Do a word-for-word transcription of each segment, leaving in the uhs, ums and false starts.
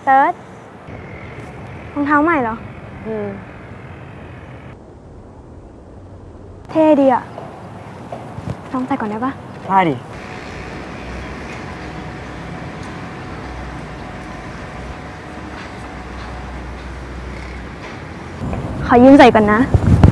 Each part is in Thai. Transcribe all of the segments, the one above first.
เติร์ดรองเท้าใหม่เหรออืมเท่ดีอ่ะลองใส่ก่อนได้ปะได้ดิขอยืมใส่ก่อนนะ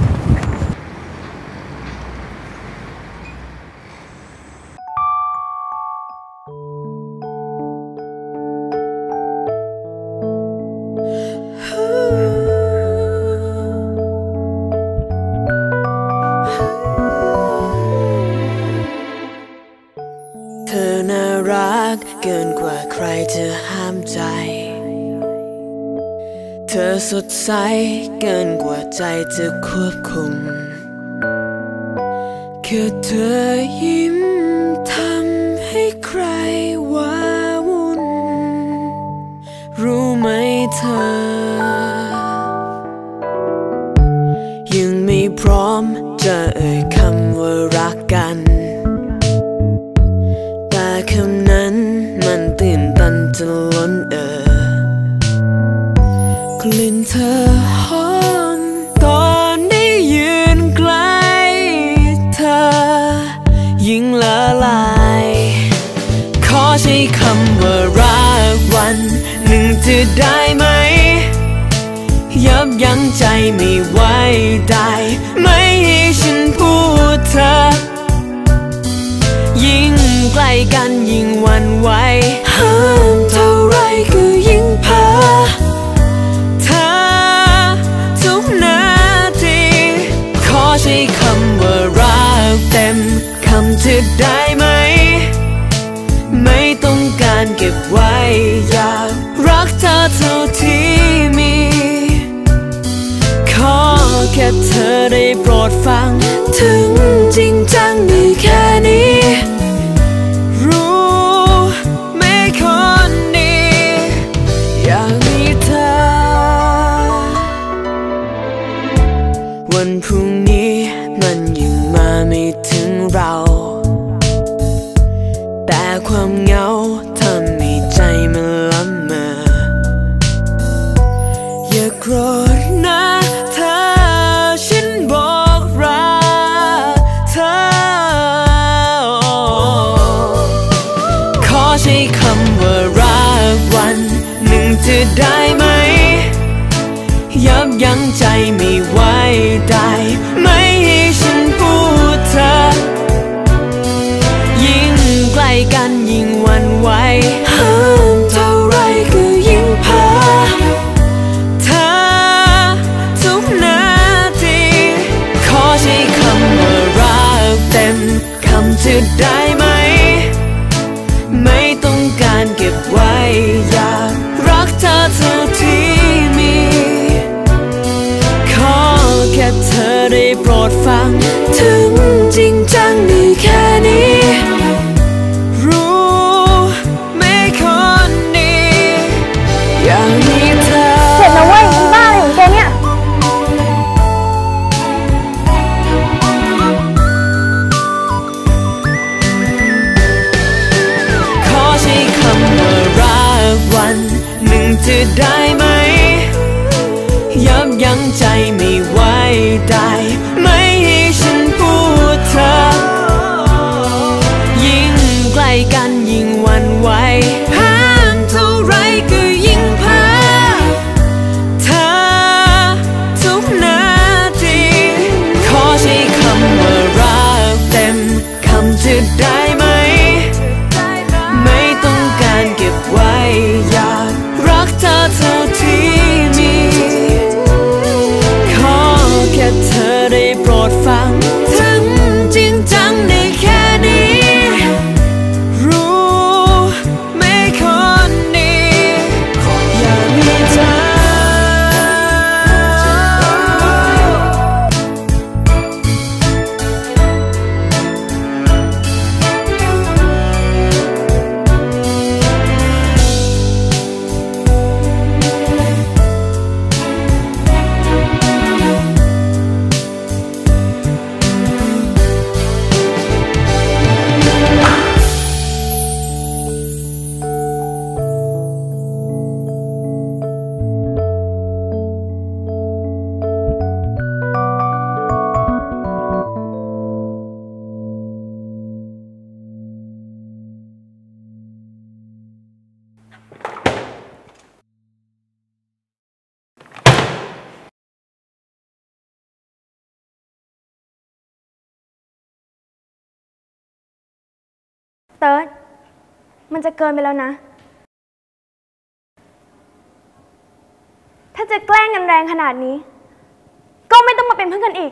เธอน่ารักเกินกว่าใครจะห้ามใจเธอสดใสเกินกว่าใจจะควบคุมแค่เธอยิ้มทำให้ใครว้าวุ่นรู้ไหมเธอยังไม่พร้อมจะเอ่ยคำว่ารักกันแต่คำนั้นมันตื่นตันจนล้นเอ่อกลิ่นเธอหอมตอนได้ยืนใกล้เธอยิ่งละลายขอใช้คำว่ารักวันหนึ่งจะได้ไหมยับยั้งใจไม่ไหวได้ไม่ให้ฉันพูดเธอยิ่งใกล้กันยิ่งหวั่นไหวห้ามเท่าไรก็ยิ่งเพ้อเธอทุกนาทีขอใช้คำว่ารักเต็มคำจะได้ไหมไม่ต้องการเก็บไว้อยากรักเธอเท่าที่มีขอแค่เธอได้โปรดฟังถึงจริงจังได้แค่นี้รู้ไหมคนดีอยากมีเธอวันพรุ่งนี้มันยังมาไม่ถึงเราแต่ความเหงาทำให้ใจมันละเมออย่าโกรธนะเธอฉันบอกรักเธอขอใช้คำว่ารักวันหนึ่งจะได้ไหมยับยั้งใจไม่ไหวได้ไม่ให้ฉันพูดเธอยิ่งใกล้กันยิ่งหวั่นไหวห้ามเท่าไรก็ยิ่งเพ้อเธอทุกนาทีขอใช้คำว่ารักเต็มคำจะได้ไหมไม่ต้องการเก็บไว้อยากรักเธอเท่าที่มีขอแค่เธอได้โปรดฟังถึงจริงจังได้แค่นี้รู้ไหมคนดีอยากมีเธอเสร็จแล้วเว้ยบ้าอะไรของแกเนี่ยขอใช้คำว่ารักวันหนึ่งจะได้ไหมยับยั้งใจไม่ไหวได้ไม่ให้ฉันพูดเธอยิ่งใกล้กันยิ่งหวั่นไหวห้ามเท่าไรก็ยิ่งเพ้อเธอทุกนาทีขอใช้คำว่ารักเต็มคำจะได้ไหมไม่ต้องการเก็บไว้อยากรักเธอเท่าที่มีขอแค่เธอได้โปรดฟังถึงจริงจังได้แค่นี้รู้ไหมคเติร์ดมันจะเกินไปแล้วนะ ถ้าจะแกล้งกันแรงขนาดนี้ก็ไม่ต้องมาเป็นเพื่อนกันอีก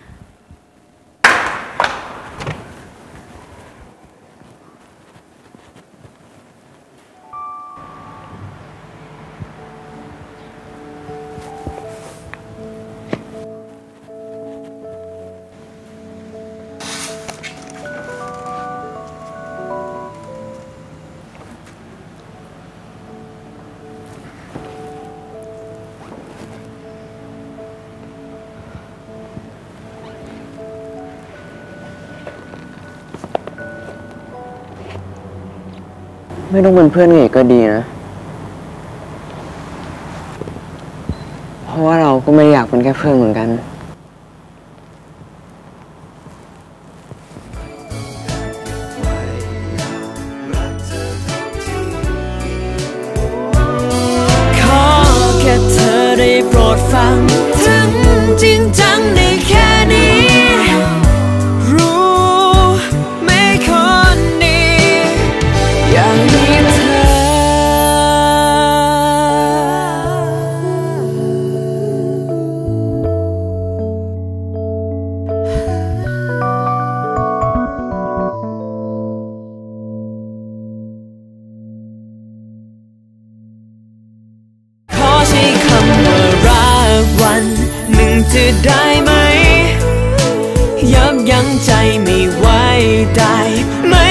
ไม่ต้องเป็นเพื่อนกันอีกก็ดีนะ เพราะว่าเราก็ไม่อยากเป็นแค่เพื่อนเหมือนกันขอแค่เธอได้โปรดฟังถึงจริงจังในแค่นี้รู้ไหมคนดีอยากมีเธอขอใช้คำว่ารักวันหนึ่งจะได้ไหมยับยั้งใจไม่ไหวได้ไหม